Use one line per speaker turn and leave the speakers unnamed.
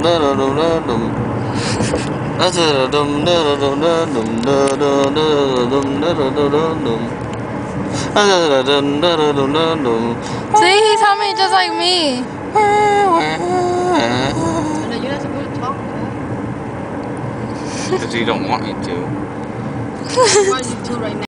he's humming just like me.
You're not supposed to talk.
Because you don't want me to.
Why are you two right now?